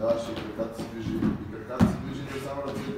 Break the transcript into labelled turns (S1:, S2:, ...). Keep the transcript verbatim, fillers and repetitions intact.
S1: даваш и краката се движи, и краката се движи, не само ръцете